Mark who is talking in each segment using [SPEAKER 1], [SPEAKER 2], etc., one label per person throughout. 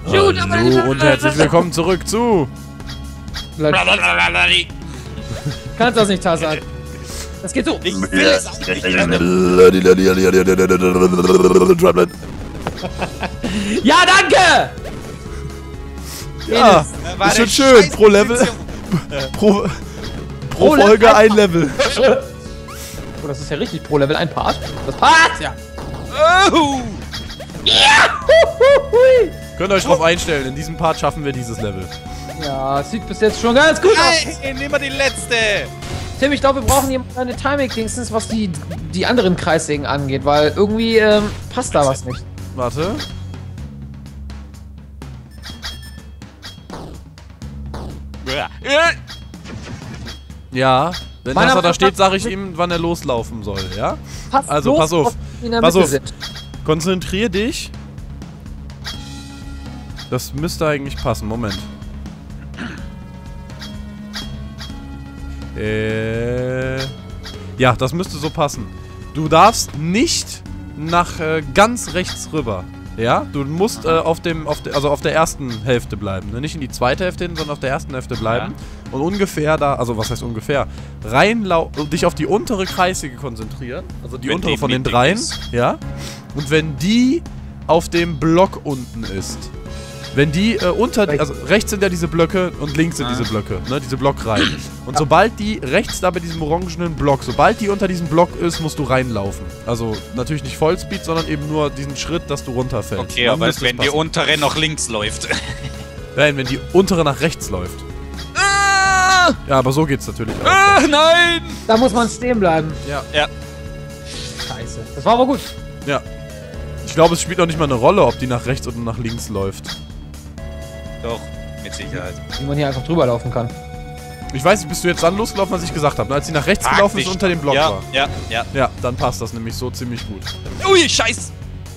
[SPEAKER 1] Hallo und herzlich willkommen zurück zu...
[SPEAKER 2] Kannst das nicht, Tarzan. Das geht so.
[SPEAKER 3] Ich will es auch nicht.
[SPEAKER 2] Ja, danke!
[SPEAKER 1] Ja,
[SPEAKER 3] War
[SPEAKER 1] ist
[SPEAKER 3] eine
[SPEAKER 1] schon schön.
[SPEAKER 3] scheiß
[SPEAKER 1] Pro Level...
[SPEAKER 3] Position.
[SPEAKER 1] Pro Folge ein Level.
[SPEAKER 2] Oh, das ist ja richtig pro Level ein Part. Das passt ja.
[SPEAKER 3] Oh.
[SPEAKER 1] Könnt ihr euch drauf einstellen, in diesem Part schaffen wir dieses Level.
[SPEAKER 2] Ja, sieht bis jetzt schon ganz gut aus.
[SPEAKER 3] Nein, nimm mal die letzte.
[SPEAKER 2] Tim, ich glaube, wir brauchen hier eine Timing-Dingstens, was die anderen Kreissägen angeht, weil irgendwie passt da was nicht.
[SPEAKER 1] Warte. Ja, wenn
[SPEAKER 2] Meiner
[SPEAKER 1] das da
[SPEAKER 2] Meinung
[SPEAKER 1] steht,
[SPEAKER 2] nach-
[SPEAKER 1] sage ich ihm, wann er loslaufen soll, ja?
[SPEAKER 2] Passt
[SPEAKER 1] Also,
[SPEAKER 2] los,
[SPEAKER 1] pass auf.
[SPEAKER 2] ob die in der
[SPEAKER 1] Pass
[SPEAKER 2] Mitte
[SPEAKER 1] auf.
[SPEAKER 2] sind.
[SPEAKER 1] Konzentrier dich. Das müsste eigentlich passen. Moment. Ja, das müsste so passen. Du darfst nicht nach ganz rechts rüber. Ja? Du musst auf der ersten Hälfte bleiben. Ne? Nicht in die zweite Hälfte hin, sondern auf der ersten Hälfte bleiben. Ja. Und ungefähr da, also was heißt ungefähr? Dich auf die untere Kreissäge konzentrieren. Also die
[SPEAKER 3] Wenn
[SPEAKER 1] untere
[SPEAKER 3] die
[SPEAKER 1] von den
[SPEAKER 3] mittig
[SPEAKER 1] dreien.
[SPEAKER 3] ist.
[SPEAKER 1] Ja? Und wenn die auf dem Block unten ist. Wenn die also rechts sind ja diese Blöcke und links sind diese Blöcke, ne, diese Blockreihen. Und sobald die rechts da bei diesem orangenen Block, sobald die unter diesem Block ist, musst du reinlaufen. Also natürlich nicht Vollspeed, sondern eben nur diesen Schritt, dass du runterfällst.
[SPEAKER 3] Okay,
[SPEAKER 1] Dann
[SPEAKER 3] aber
[SPEAKER 1] müsste es
[SPEAKER 3] wenn die
[SPEAKER 1] passen.
[SPEAKER 3] untere noch links läuft.
[SPEAKER 1] Nein, wenn die untere nach rechts läuft. Ja, aber so geht's natürlich auch.
[SPEAKER 3] Nein!
[SPEAKER 2] Da muss man stehen bleiben.
[SPEAKER 1] Ja.
[SPEAKER 3] Ja.
[SPEAKER 2] Scheiße. Das war aber gut.
[SPEAKER 1] Ja. Ich glaube, es spielt auch nicht mal eine Rolle, ob die nach rechts oder nach links läuft.
[SPEAKER 3] Doch, mit Sicherheit.
[SPEAKER 2] Wie man hier einfach drüber laufen kann.
[SPEAKER 1] Ich weiß nicht, bist du jetzt dann losgelaufen, was ich gesagt habe, ne? Als sie nach rechts gelaufen ist und unter dem Block
[SPEAKER 3] ja,
[SPEAKER 1] war.
[SPEAKER 3] Ja, ja.
[SPEAKER 1] Ja, dann passt das nämlich so ziemlich gut.
[SPEAKER 3] Ui, scheiß!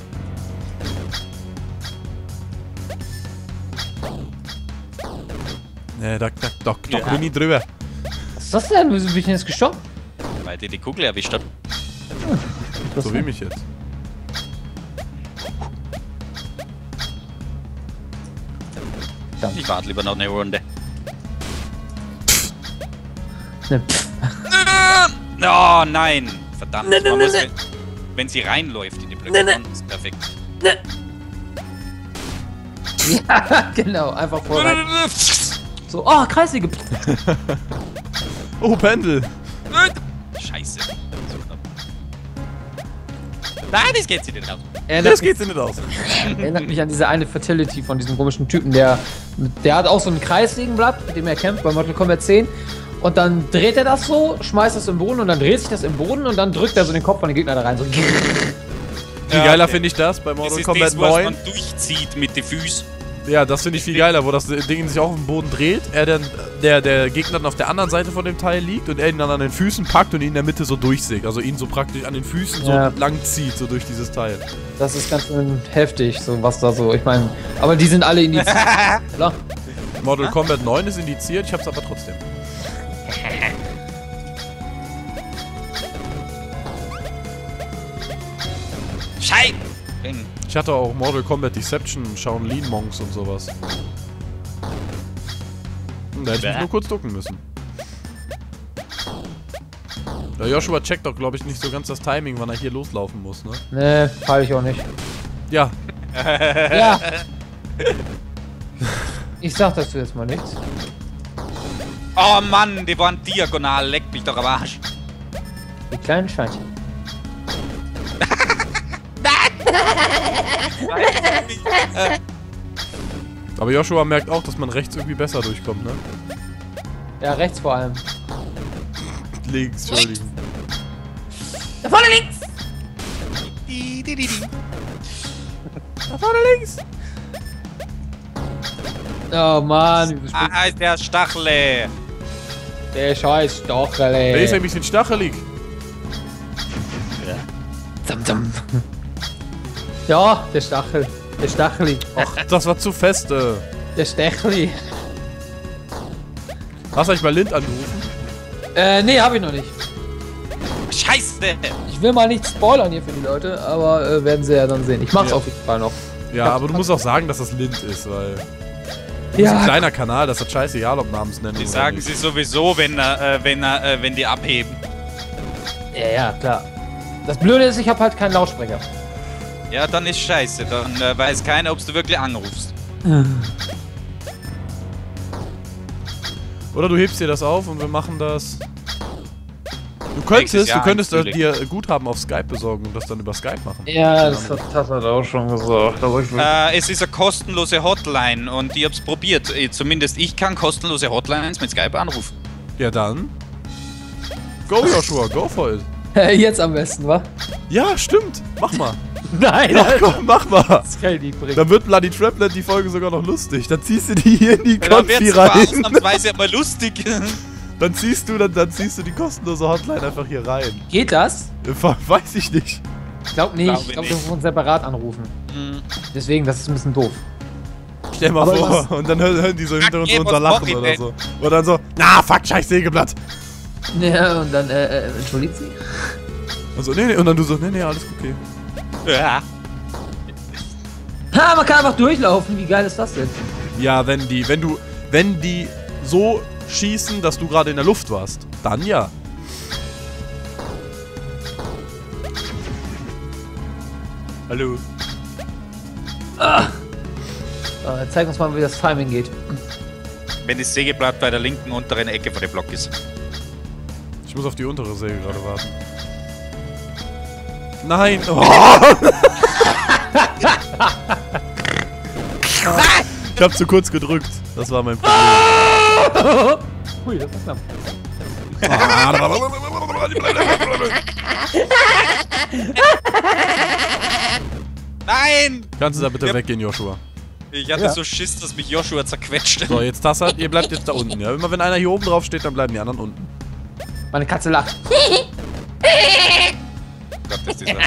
[SPEAKER 1] Ne, da du nie drüber.
[SPEAKER 2] Was ist das denn? Wieso bin ich denn jetzt gestorben?
[SPEAKER 3] Weil dir die Kugel erwischt hat.
[SPEAKER 1] So wie mich jetzt.
[SPEAKER 3] Ich warte lieber noch eine Runde.
[SPEAKER 2] Ne,
[SPEAKER 3] Oh nein! Verdammt.
[SPEAKER 2] Ne, ne,
[SPEAKER 3] Man
[SPEAKER 2] ne,
[SPEAKER 3] muss,
[SPEAKER 2] ne.
[SPEAKER 3] wenn sie reinläuft in die Blöcke,
[SPEAKER 2] Ne, ne.
[SPEAKER 3] dann ist perfekt.
[SPEAKER 2] Ja, genau. Einfach voll rein. So, oh, Kreissäge.
[SPEAKER 1] Oh, Pendel.
[SPEAKER 3] Scheiße. So knapp. Nein, das geht sie nicht raus.
[SPEAKER 1] Das geht dir nicht aus.
[SPEAKER 2] Erinnert mich an diese eine Fertility von diesem komischen Typen, der hat auch so ein Kreissägenblatt, mit dem er kämpft bei Mortal Kombat 10. Und dann dreht er das so, schmeißt das im Boden und dann dreht sich das im Boden und dann drückt er so den Kopf von den Gegner da rein. So.
[SPEAKER 1] Viel
[SPEAKER 3] Ja,
[SPEAKER 1] geiler
[SPEAKER 3] okay.
[SPEAKER 1] finde ich das bei
[SPEAKER 3] Das
[SPEAKER 1] Mortal
[SPEAKER 3] ist
[SPEAKER 1] Kombat
[SPEAKER 3] das, was
[SPEAKER 1] 9.
[SPEAKER 3] man durchzieht mit den Füßen.
[SPEAKER 1] Ja, das finde ich viel geiler, wo das Ding sich auch auf dem Boden dreht, der Gegner dann auf der anderen Seite von dem Teil liegt und er ihn dann an den Füßen packt und ihn in der Mitte so durchsägt. Also ihn so praktisch an den Füßen
[SPEAKER 2] Ja.
[SPEAKER 1] so lang zieht, so durch dieses Teil.
[SPEAKER 2] Das ist ganz schön heftig, so was da so, ich meine, aber die sind alle indiziert. Klar.
[SPEAKER 1] Mortal Kombat 9 ist indiziert, ich hab's aber trotzdem.
[SPEAKER 3] Scheiße!
[SPEAKER 1] Ich hatte auch Mortal Kombat Deception, Shaolin Monks und sowas. Da hätte ich mich nur kurz ducken müssen. Der Joshua checkt doch, glaube ich, nicht so ganz das Timing, wann er hier loslaufen muss, ne?
[SPEAKER 2] Ne, fall ich auch nicht.
[SPEAKER 1] Ja.
[SPEAKER 2] Ja. Ich sag dazu jetzt mal nichts.
[SPEAKER 3] Oh Mann, die waren diagonal, leck mich doch am Arsch.
[SPEAKER 2] Die kleinen Schweinchen.
[SPEAKER 1] Aber Joshua merkt auch, dass man rechts irgendwie besser durchkommt, ne?
[SPEAKER 2] Ja, rechts vor allem.
[SPEAKER 1] Links, Entschuldigung.
[SPEAKER 2] Da vorne links!
[SPEAKER 1] Da vorne links!
[SPEAKER 2] Oh Mann,
[SPEAKER 3] Ah, ist der Stachel.
[SPEAKER 2] der scheiß Stochel, ey.
[SPEAKER 1] Der ist ein bisschen stachelig.
[SPEAKER 2] Zam, zam. Ja, der Stachel. Der Stacheli.
[SPEAKER 1] Ach, das war zu fest.
[SPEAKER 2] Der Stecheli.
[SPEAKER 1] Hast du eigentlich bei Lind angerufen?
[SPEAKER 2] Nee, hab ich noch nicht.
[SPEAKER 3] Scheiße!
[SPEAKER 2] Ich will mal nicht spoilern hier für die Leute, aber werden sie ja dann sehen. Ich mach's
[SPEAKER 1] Ja.
[SPEAKER 2] auf jeden Fall noch.
[SPEAKER 1] Ja, aber du musst auch sagen, dass das Lind ist, weil... Das ist
[SPEAKER 2] Ja.
[SPEAKER 1] ein kleiner Kanal, das hat scheißegal, ob Namensnennung
[SPEAKER 3] Die
[SPEAKER 1] oder
[SPEAKER 3] sagen
[SPEAKER 1] nicht.
[SPEAKER 3] sie sowieso, wenn die abheben.
[SPEAKER 2] Ja, klar. Das Blöde ist, ich habe halt keinen Lautsprecher.
[SPEAKER 3] Ja, dann ist scheiße. Dann weiß keiner, ob du wirklich anrufst.
[SPEAKER 1] Oder du hebst dir das auf und wir machen das...
[SPEAKER 3] Nächstes
[SPEAKER 1] Du
[SPEAKER 3] Jahr
[SPEAKER 1] könntest
[SPEAKER 3] natürlich.
[SPEAKER 1] dir Guthaben auf Skype besorgen und das dann über Skype machen.
[SPEAKER 2] Ja, das hat er auch schon gesagt. Aber ich will
[SPEAKER 3] Es ist eine kostenlose Hotline und ich hab's probiert. Zumindest ich kann kostenlose Hotlines mit Skype anrufen.
[SPEAKER 1] Ja dann. Go Joshua, go for it.
[SPEAKER 2] jetzt am besten, wa?
[SPEAKER 1] Ja, stimmt. Mach mal.
[SPEAKER 2] Nein,
[SPEAKER 1] Doch, komm, mach mal.
[SPEAKER 2] das kann ich nicht bringen.
[SPEAKER 1] Dann wird Bloody Traplet die Folge sogar noch lustig. Dann ziehst du die hier in die
[SPEAKER 3] Dann
[SPEAKER 1] Konfi
[SPEAKER 3] wird's aber
[SPEAKER 1] rein.
[SPEAKER 3] ausnahmsweise mal lustig.
[SPEAKER 1] Dann ziehst du die kostenlose Hotline einfach hier rein.
[SPEAKER 2] Geht das?
[SPEAKER 1] Weiß ich nicht.
[SPEAKER 2] Ich glaube nicht.
[SPEAKER 3] Glaube
[SPEAKER 2] Ich glaube,
[SPEAKER 3] nicht.
[SPEAKER 2] wir müssen separat anrufen.
[SPEAKER 3] Hm.
[SPEAKER 2] Deswegen, das ist ein bisschen doof.
[SPEAKER 1] Stell mal
[SPEAKER 2] Aber
[SPEAKER 1] vor.
[SPEAKER 2] was-
[SPEAKER 1] Und dann hören die so hinter uns
[SPEAKER 3] Ey,
[SPEAKER 1] unser
[SPEAKER 3] was
[SPEAKER 1] Lachen
[SPEAKER 3] mach ich
[SPEAKER 1] oder
[SPEAKER 3] denn?
[SPEAKER 1] so. Oder dann so, na, fuck, scheiß Sägeblatt.
[SPEAKER 2] Ja, und dann, entschuldigt sie?
[SPEAKER 1] Also, nee, und dann du so, nee, alles okay.
[SPEAKER 3] Ja.
[SPEAKER 2] Ha, man kann einfach durchlaufen. Wie geil ist das denn?
[SPEAKER 1] Ja, wenn die so schießen, dass du gerade in der Luft warst, dann ja.
[SPEAKER 3] Hallo.
[SPEAKER 2] Zeig uns mal, wie das Timing geht.
[SPEAKER 3] Wenn das Sägeblatt bei der linken unteren Ecke von dem Block ist.
[SPEAKER 1] Ich muss auf die untere Säge gerade warten. Nein! Oh. Ich hab zu kurz gedrückt. Das war mein Problem.
[SPEAKER 2] Hui, das war knapp.
[SPEAKER 3] Nein!
[SPEAKER 1] Kannst du da bitte
[SPEAKER 3] Ja.
[SPEAKER 1] weggehen, Joshua?
[SPEAKER 3] Ich hatte so Schiss, dass mich Joshua zerquetscht.
[SPEAKER 1] So, jetzt Tassat, ihr bleibt jetzt da unten, ja? Immer wenn einer hier oben drauf steht, dann bleiben die anderen unten.
[SPEAKER 2] Meine Katze lacht.
[SPEAKER 3] Gott, ist dieser.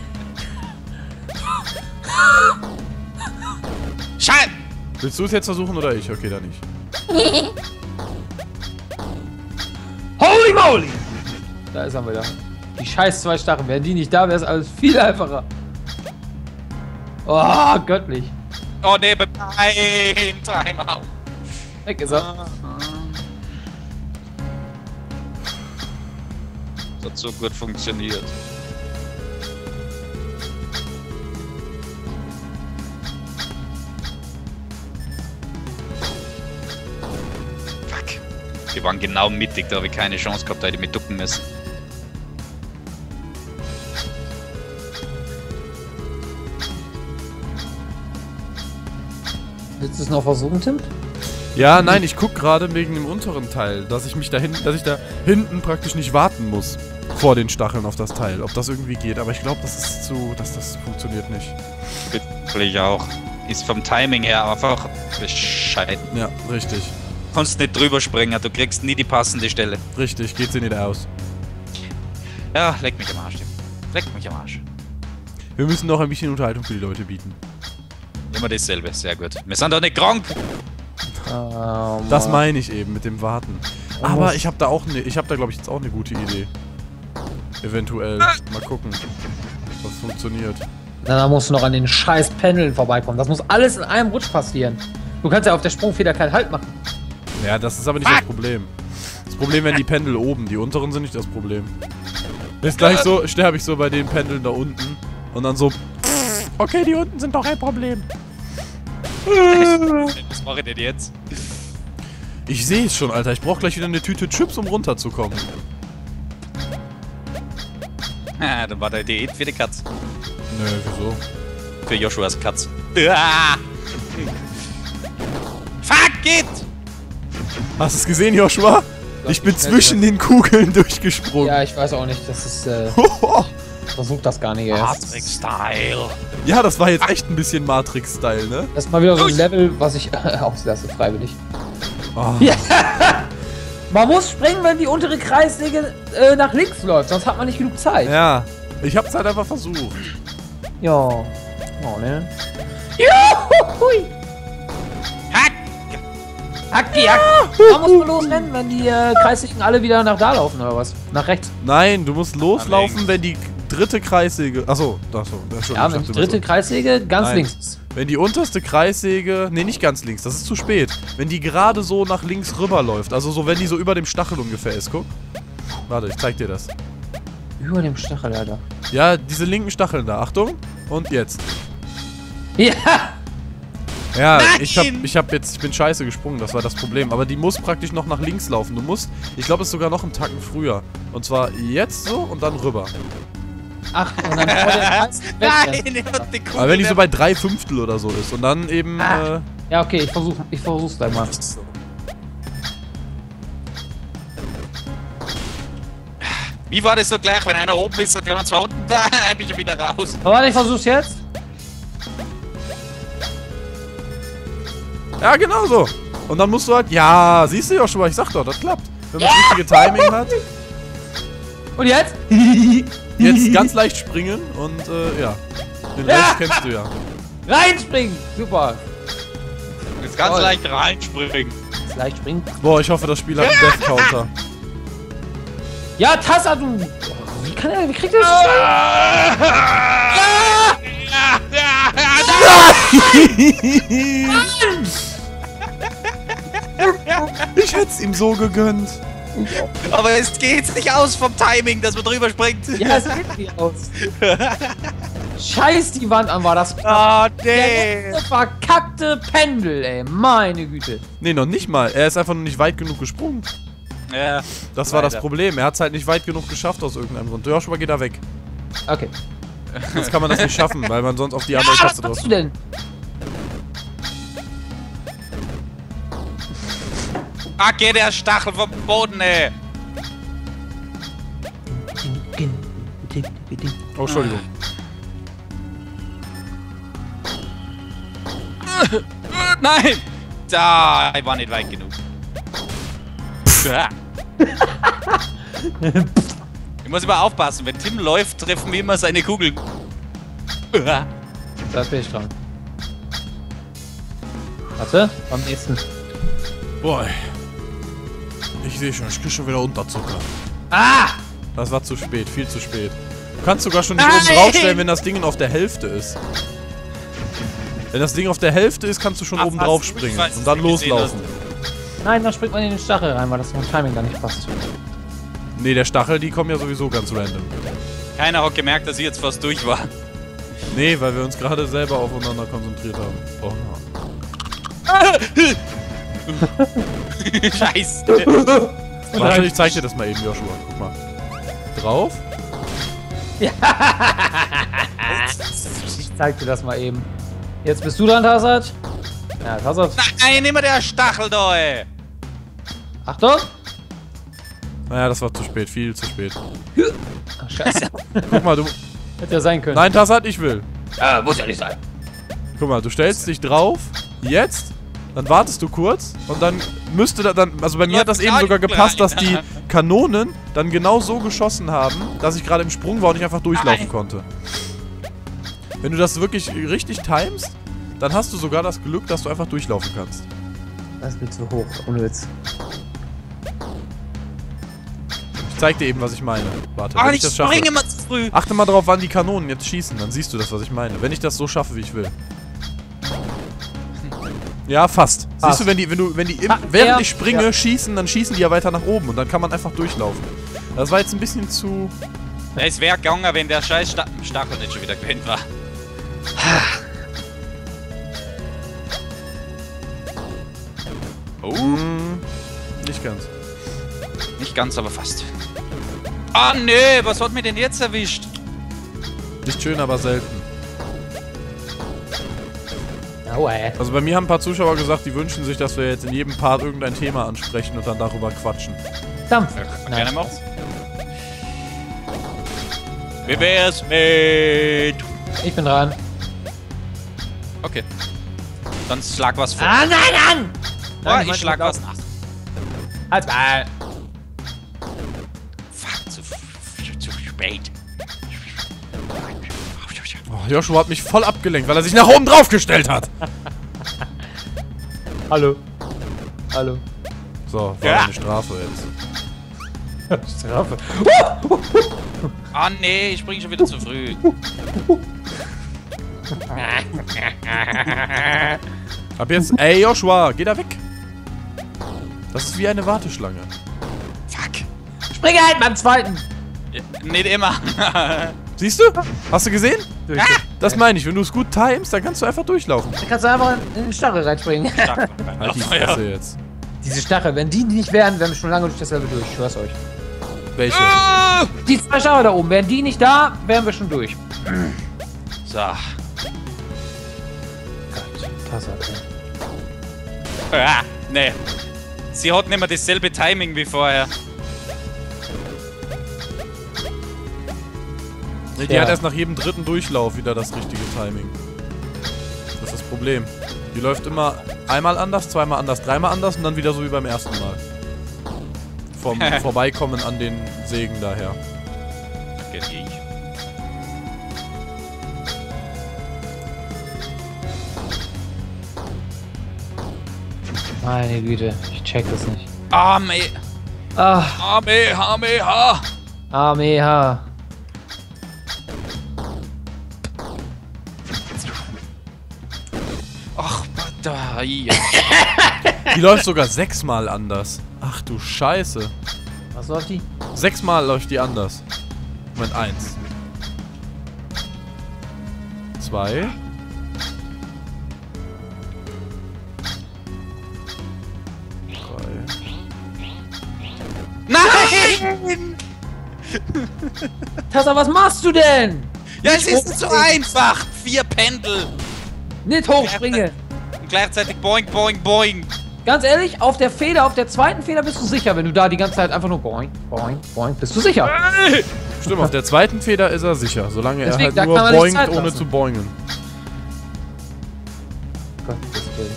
[SPEAKER 3] Scheiße!
[SPEAKER 1] Willst du es jetzt versuchen oder ich? Okay, dann nicht.
[SPEAKER 2] Holy moly! Da ist er wieder. Die scheiß 2 Stacheln. Wären die nicht da, wäre es alles viel einfacher. Oh, göttlich.
[SPEAKER 3] Oh ne, nein! Timeout!
[SPEAKER 2] Weg ist er.
[SPEAKER 3] Das hat so gut funktioniert. Fuck. Die waren genau mittig, da habe ich keine Chance gehabt, da hätte ich mich ducken müssen.
[SPEAKER 2] Willst du es noch versuchen, Tim?
[SPEAKER 1] Ja, nein, ich guck gerade wegen dem unteren Teil, dass ich da hinten praktisch nicht warten muss vor den Stacheln auf das Teil, ob das irgendwie geht. Aber ich glaube, das funktioniert nicht.
[SPEAKER 3] Wirklich auch. Ist vom Timing her einfach bescheiden.
[SPEAKER 1] Ja, richtig.
[SPEAKER 3] Kannst nicht drüber springen, du kriegst nie die passende Stelle.
[SPEAKER 1] Richtig, geht sie nicht aus.
[SPEAKER 3] Ja, leck mich am Arsch, Tim. Leck mich am Arsch.
[SPEAKER 1] Wir müssen noch ein bisschen Unterhaltung für die Leute bieten.
[SPEAKER 3] Immer dasselbe, sehr gut. Wir sind doch nicht krank!
[SPEAKER 1] Das meine ich eben mit dem Warten. Aber ich habe da glaube ich jetzt auch eine gute Idee. Eventuell. Mal gucken, was funktioniert.
[SPEAKER 2] Da musst du noch an den scheiß Pendeln vorbeikommen. Das muss alles in einem Rutsch passieren. Du kannst ja auf der Sprungfeder keinen Halt machen.
[SPEAKER 1] Ja, das ist aber nicht das Problem. Das Problem wären die Pendel oben. Die unteren sind nicht das Problem. Jetzt gleich so, sterbe ich so bei den Pendeln da unten. Und dann so, okay, die unten sind doch ein Problem.
[SPEAKER 3] Was mache ich denn jetzt?
[SPEAKER 1] Ich sehe es schon, Alter. Ich brauche gleich wieder eine Tüte Chips, um runterzukommen.
[SPEAKER 3] Ah, dann war der Diät für die Katz.
[SPEAKER 1] Nö, wieso?
[SPEAKER 3] Für Joshuas Katz. Ah. Fuck it!
[SPEAKER 1] Hast du es gesehen, Joshua? Ich bin zwischen den Kugeln durchgesprungen.
[SPEAKER 2] Ja, ich weiß auch nicht. Das ist, versuch das gar nicht erst.
[SPEAKER 3] Matrix-Style.
[SPEAKER 1] Ja, das war jetzt echt ein bisschen Matrix-Style, ne?
[SPEAKER 2] Das ist mal wieder so ein Level, was ich auslasse, freiwillig.
[SPEAKER 1] Oh.
[SPEAKER 2] Ja. Man muss springen, wenn die untere Kreissäge nach links läuft, sonst hat man nicht genug Zeit.
[SPEAKER 1] Ja, ich hab's halt einfach versucht.
[SPEAKER 2] Ja. Oh, ne? Juhui!
[SPEAKER 3] Hack!
[SPEAKER 2] Hacki, hack! Man muss nur losrennen, wenn die Kreissägen alle wieder nach da laufen, oder was? Nach rechts.
[SPEAKER 1] Nein, du musst loslaufen, wenn die dritte Kreissäge... Achso,
[SPEAKER 2] Ja, wenn die dritte Kreissäge ganz links ist.
[SPEAKER 1] Wenn die unterste Kreissäge... Nee, nicht ganz links, das ist zu spät. Wenn die gerade so nach links rüber läuft, also so, wenn die so über dem Stachel ungefähr ist, guck. Warte, ich zeig dir das.
[SPEAKER 2] Über dem Stachel, Alter.
[SPEAKER 1] Ja, diese linken Stacheln da, Achtung. Und jetzt.
[SPEAKER 2] Ja!
[SPEAKER 1] Ja,
[SPEAKER 3] Nein!
[SPEAKER 1] ich bin scheiße gesprungen, das war das Problem. Aber die muss praktisch noch nach links laufen. Du musst, ich glaube, es ist sogar noch einen Tacken früher. Und zwar jetzt so und dann rüber.
[SPEAKER 2] Ach, und dann vor der Kreis
[SPEAKER 3] Nein, er hat die Kugel.
[SPEAKER 1] Aber wenn die so bei 3/5 oder so ist und dann eben,
[SPEAKER 2] Ja, okay, ich versuch's gleich mal.
[SPEAKER 3] Wie war das so gleich, wenn einer oben ist und der andere unten, da bin ich wieder raus.
[SPEAKER 2] Aber warte, ich versuch's jetzt.
[SPEAKER 1] ja, genau so. Und dann musst du halt, ja, siehst du ja schon mal, ich sag doch, das klappt. Wenn man das richtige Timing hat.
[SPEAKER 2] Und jetzt?
[SPEAKER 1] Jetzt ganz leicht springen und, ja. Den Rest kennst du ja.
[SPEAKER 2] Reinspringen! Super.
[SPEAKER 3] Jetzt ganz
[SPEAKER 2] Toll.
[SPEAKER 3] leicht reinspringen.
[SPEAKER 2] Jetzt leicht springen.
[SPEAKER 1] Boah, ich hoffe, das Spiel hat einen Death-Counter.
[SPEAKER 2] Ja, Tassa, du. Wie kriegt er das?
[SPEAKER 1] Ich hätt's ihm so gegönnt.
[SPEAKER 3] Aber es geht nicht aus vom Timing, dass man drüber springt.
[SPEAKER 2] Ja, es sieht nicht aus. Scheiß die Wand an, war das.
[SPEAKER 3] Oh,
[SPEAKER 2] Der letzte verkackte Pendel, ey. Meine Güte.
[SPEAKER 1] Nee, noch nicht mal. Er ist einfach nur nicht weit genug gesprungen.
[SPEAKER 3] Ja.
[SPEAKER 1] Das war das
[SPEAKER 3] Leider.
[SPEAKER 1] Problem. Er hat's halt nicht weit genug geschafft aus irgendeinem Grund. Joshua, geh da weg.
[SPEAKER 2] Okay.
[SPEAKER 1] Sonst kann man das nicht schaffen, weil man sonst auf die andere
[SPEAKER 2] Was
[SPEAKER 1] Taste
[SPEAKER 2] machst
[SPEAKER 1] drauf.
[SPEAKER 2] du denn?
[SPEAKER 3] Ah, geht der Stachel vom Boden, ey.
[SPEAKER 1] Oh, Entschuldigung.
[SPEAKER 3] Nein! Da, ich war nicht weit genug. Ich muss immer aufpassen, wenn Tim läuft, treffen wir immer seine Kugeln.
[SPEAKER 2] Da bin ich dran. Warte, am nächsten.
[SPEAKER 1] Boah. Ich sehe schon, ich krieg schon wieder Unterzucker.
[SPEAKER 2] Ah!
[SPEAKER 1] Das war zu spät, viel zu spät. Du kannst sogar schon nicht oben draufstellen, wenn das Ding auf der Hälfte ist. Wenn das Ding auf der Hälfte ist, kannst du schon oben drauf springen und dann loslaufen.
[SPEAKER 2] Nein, dann springt man in den Stachel rein, weil das vom Timing gar nicht passt.
[SPEAKER 1] Nee, der Stachel, die kommen ja sowieso ganz random.
[SPEAKER 3] Keiner hat gemerkt, dass ich jetzt fast durch war.
[SPEAKER 1] Nee, weil wir uns gerade selber aufeinander konzentriert haben. Oh.
[SPEAKER 3] Scheiße.
[SPEAKER 1] Warte, ich zeig dir das mal eben, Joshua. Guck mal. Drauf.
[SPEAKER 2] Ich zeig dir das mal eben. Jetzt bist du dran, Tassat. Ja, Tassat.
[SPEAKER 3] Nein, immer der Stachel da, ey.
[SPEAKER 2] Achtung!
[SPEAKER 1] Naja, das war zu spät, viel zu spät.
[SPEAKER 2] Ach, scheiße.
[SPEAKER 1] Guck mal, du...
[SPEAKER 2] Hätte ja sein können.
[SPEAKER 1] Nein, Tassat, ich will.
[SPEAKER 2] Ja, muss ja nicht sein.
[SPEAKER 1] Guck mal, du stellst dich drauf, jetzt, dann wartest du kurz und dann müsste da dann, also bei mir hat das eben sogar gepasst, dass die Kanonen dann genau so geschossen haben, dass ich gerade im Sprung war und ich einfach durchlaufen konnte. Wenn du das wirklich richtig timest, dann hast du sogar das Glück, dass du einfach durchlaufen kannst.
[SPEAKER 2] Das ist mir zu hoch, ohne Witz.
[SPEAKER 1] Ich zeig dir eben, was ich meine. Warte,
[SPEAKER 3] Ah,
[SPEAKER 1] wenn ich
[SPEAKER 3] ich
[SPEAKER 1] das schaffe.
[SPEAKER 3] springe immer zu früh.
[SPEAKER 1] Achte mal drauf, wann die Kanonen jetzt schießen, dann siehst du das, was ich meine. Wenn ich das so schaffe, wie ich will. Ja, fast. Siehst du, wenn die während ich springe, schießen, dann schießen die ja weiter nach oben und dann kann man einfach durchlaufen. Das war jetzt ein bisschen zu...
[SPEAKER 3] Es wäre gegangen, wenn der scheiß Stachel nicht schon wieder gewinnt war. Oh.
[SPEAKER 1] Nicht ganz.
[SPEAKER 3] Nicht ganz, aber fast. Ah, nee, was hat mir denn jetzt erwischt?
[SPEAKER 1] Nicht schön, aber selten.
[SPEAKER 2] Oh, ey.
[SPEAKER 1] Also bei mir haben ein paar Zuschauer gesagt, die wünschen sich, dass wir jetzt in jedem Part irgendein Thema ansprechen und dann darüber quatschen.
[SPEAKER 2] Dampf.
[SPEAKER 3] Gerne mal. Wie wär's mit...
[SPEAKER 2] Ich bin dran.
[SPEAKER 3] Okay. Dann schlag was vor.
[SPEAKER 2] Ah, nein!
[SPEAKER 3] Oh, ich schlag was nach.
[SPEAKER 2] Halt mal.
[SPEAKER 3] Fuck, zu spät.
[SPEAKER 1] Oh, Joshua hat mich voll abgelenkt, weil er sich nach oben drauf gestellt hat.
[SPEAKER 2] Hallo. Hallo.
[SPEAKER 1] So, war
[SPEAKER 3] Ja.
[SPEAKER 1] eine Strafe jetzt.
[SPEAKER 2] Strafe.
[SPEAKER 3] Ah nee, ich springe schon wieder zu früh.
[SPEAKER 1] Ab jetzt. Ey, Joshua, geh da weg. Das ist wie eine Warteschlange.
[SPEAKER 3] Fuck.
[SPEAKER 2] Springe halt beim zweiten!
[SPEAKER 3] Ja, nicht immer.
[SPEAKER 1] Siehst du? Hast du gesehen? Das meine ich. Wenn du es gut timest, dann kannst du einfach durchlaufen.
[SPEAKER 2] Dann kannst du einfach in den Stachel reinspringen.
[SPEAKER 1] Halt die Fresse jetzt.
[SPEAKER 2] Diese Stachel, wenn die nicht wären, wären wir schon lange durch dasselbe durch. Ich schwör's euch.
[SPEAKER 1] Welche?
[SPEAKER 2] Die 2 Stachel da oben, wären die nicht da, wären wir schon durch.
[SPEAKER 3] So. Nee. Sie hat nicht mehr dasselbe Timing wie vorher.
[SPEAKER 1] Nee, die hat erst nach jedem dritten Durchlauf wieder das richtige Timing. Das ist das Problem. Die läuft immer einmal anders, zweimal anders, dreimal anders und dann wieder so wie beim ersten Mal. Vom Vorbeikommen an den Sägen daher.
[SPEAKER 3] Kenn ich.
[SPEAKER 2] Meine Güte, ich check das nicht.
[SPEAKER 3] Arme.
[SPEAKER 2] Ah,
[SPEAKER 3] Arme.
[SPEAKER 2] AMH.
[SPEAKER 3] Ach, da.
[SPEAKER 1] Die läuft sogar 6-mal anders. Ach du Scheiße.
[SPEAKER 2] Was läuft die?
[SPEAKER 1] 6-mal läuft die anders. Moment, 1. 2. 3.
[SPEAKER 3] Nein!
[SPEAKER 2] Tassa, was machst du denn?
[SPEAKER 3] Ja, es ist so einfach. 4 Pendel.
[SPEAKER 2] Nicht hochspringen.
[SPEAKER 3] Und gleichzeitig boing, boing, boing.
[SPEAKER 2] Ganz ehrlich, auf der Feder, auf der zweiten Feder bist du sicher, wenn du da die ganze Zeit einfach nur boing, boing, boing, bist du sicher.
[SPEAKER 1] Stimmt, auf der zweiten Feder ist er sicher, solange
[SPEAKER 2] Deswegen,
[SPEAKER 1] er
[SPEAKER 2] da
[SPEAKER 1] halt nur
[SPEAKER 2] kann man nicht
[SPEAKER 1] boingt,
[SPEAKER 2] Zeit
[SPEAKER 1] ohne
[SPEAKER 2] lassen.
[SPEAKER 1] zu boingen.
[SPEAKER 2] Gottes Willen.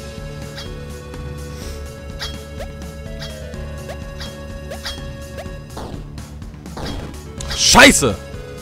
[SPEAKER 1] Scheiße!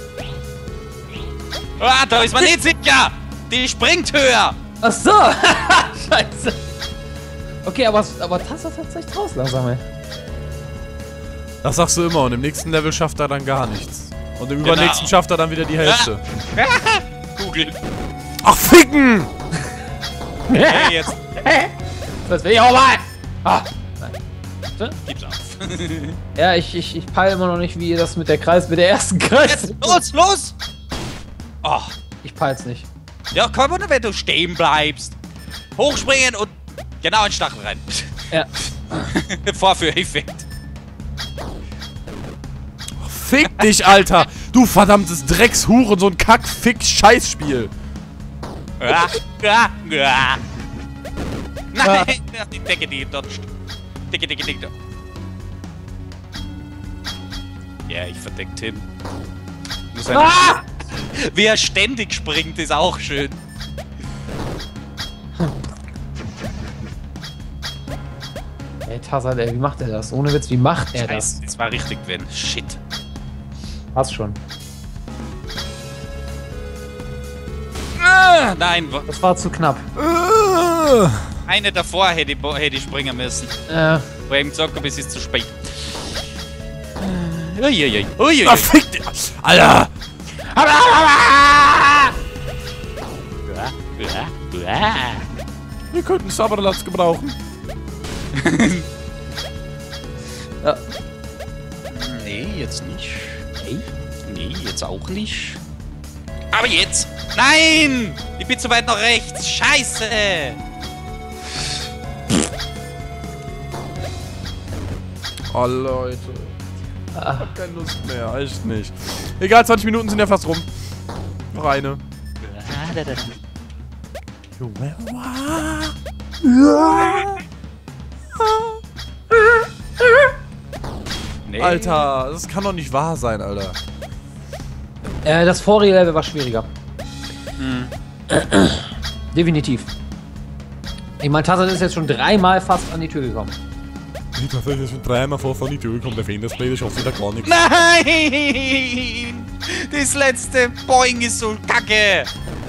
[SPEAKER 3] Ah, da ist man nicht sicher. Die springt höher.
[SPEAKER 2] Ach so! Scheiße. Okay, aber Tassa ist tatsächlich raus langsam, ey.
[SPEAKER 1] Das sagst du immer und im nächsten Level schafft er dann gar nichts. Und im übernächsten schafft er dann wieder die Hälfte.
[SPEAKER 3] Google.
[SPEAKER 1] Ach, ficken!
[SPEAKER 3] Hey, jetzt
[SPEAKER 2] Das will ich auch mal! Ah! Nein.
[SPEAKER 3] gib's auf.
[SPEAKER 2] Ja, ich peile immer noch nicht, wie das mit der ersten Kreis.
[SPEAKER 3] Jetzt, los! Oh,
[SPEAKER 2] Ich peil's nicht.
[SPEAKER 3] ja, komm, nur wenn du stehen bleibst. Hochspringen und genau in den Stachel rein.
[SPEAKER 2] Ja.
[SPEAKER 3] Vorführeffekt.
[SPEAKER 1] Fick dich, Alter! Du verdammtes Dreckshuren, so ein Kack-Fick-Scheißspiel!
[SPEAKER 3] Nein, die Decke, die dodgt. Decke. Ja, ich verdeckt hin. Muss wie er ständig springt, ist auch schön.
[SPEAKER 2] Ey, Tarzan, ey, wie macht er das? Ohne Witz, wie macht er das?
[SPEAKER 3] Scheiße, das war richtig, wenn. Shit.
[SPEAKER 2] Passt schon.
[SPEAKER 3] Nein,
[SPEAKER 2] Das war zu knapp.
[SPEAKER 3] eine davor hätte ich springen müssen. Wo ich ihm gesagt habe, es ist zu spät. Uiuiui.
[SPEAKER 1] Ah, fick dich! Alter! Wir könnten Saberlatz gebrauchen.
[SPEAKER 2] Ja.
[SPEAKER 3] Nee, jetzt nicht. Nee, jetzt auch nicht. Aber jetzt! Nein! Ich bin zu weit nach rechts. Scheiße!
[SPEAKER 1] Oh, Leute. Ich hab keine Lust mehr, echt nicht. Egal, 20 Minuten sind ja fast rum. Noch eine.
[SPEAKER 3] Nee.
[SPEAKER 1] Alter, das kann doch nicht wahr sein, Alter.
[SPEAKER 2] Das vorige Level war schwieriger. Definitiv. Ich meine, Tarzan ist jetzt schon 3-mal fast an die Tür gekommen.
[SPEAKER 1] Ich tatsächlich schon 3-mal vor die Tür gekommen, der Fendersplay, das schafft wieder gar nichts.
[SPEAKER 3] Nein! Das letzte Boing ist so kacke!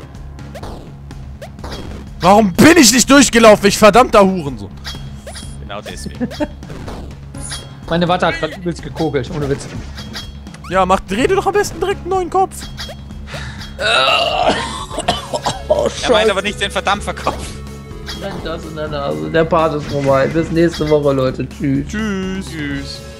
[SPEAKER 1] Warum bin ich nicht durchgelaufen, ich verdammter Hurensohn?
[SPEAKER 3] Genau deswegen.
[SPEAKER 2] Meine Warte hat grad übelst gekogelt, ohne Witz.
[SPEAKER 1] Ja, dreh dir doch am besten direkt einen neuen Kopf.
[SPEAKER 2] Oh,
[SPEAKER 3] Er meint aber nicht den Verdampferkopf.
[SPEAKER 2] Das in der Nase. Der Part ist vorbei. Bis nächste Woche, Leute. Tschüss.
[SPEAKER 1] Tschüss.
[SPEAKER 3] Tschüss.